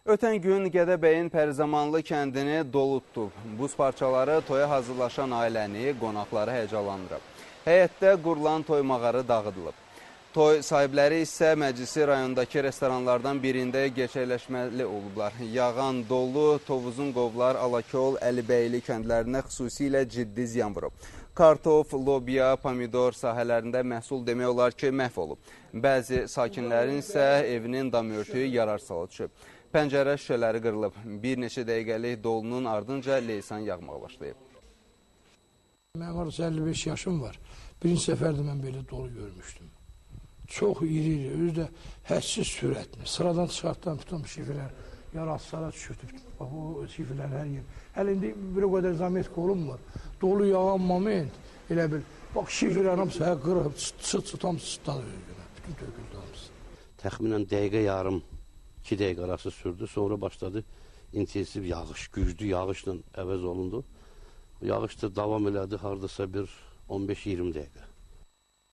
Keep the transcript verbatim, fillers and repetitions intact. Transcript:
Ötən gün Gədəbəyin Pərizamanlı kəndini dolu tutub. Buz parçaları toya hazırlaşan ailəni, qonaqları həyəcanlandırıb. Həyətdə qurulan toy mağarı dağıdılıb. Toy sahibləri isə məclisi rayondakı restoranlardan birində gerçəkləşməli olublar. Yağan dolu, Tovuzun Qovlar, Alakol, Əlibəyli kəndlərinə xüsusilə ciddi ziyan vurub. Kartof, lobiya, pomidor sahələrində məhsul demək olar ki, məhv olub. Bəzi sakinlərin isə evinin dam örtüyü yararsala düşüb. Pəncərə şüşələri qırılıb. Bir neçə dəqiqəlik dolunun ardınca leysan yağmağa başlayıb. Mənim arası əlli beş yaşım var. Birinci səfərdə mən belə dolu görmüşdüm. Çox iri-iri, özü də hədsiz sürətli. Sıradan çıxartdan tutan şifrlər yaraslara düşürdü. Bax, o şifrlər hər yer. Hələ indi bir o qədər zametka olunmur. Dolu yağan moment, elə bil, bax, şifrlər hamısı hər qırıb, çıt-çıt hamısı çıtladı. Bütün töküldü hamısı. Təxminən dəqiqə yarım, iki dəqiqə arası sürdü. Sonra başladı intensiv yağış, güclü yağışla əvəz olundu. Yağış da davam elədi, hardasa bir on beş iyirmi dəqiqə.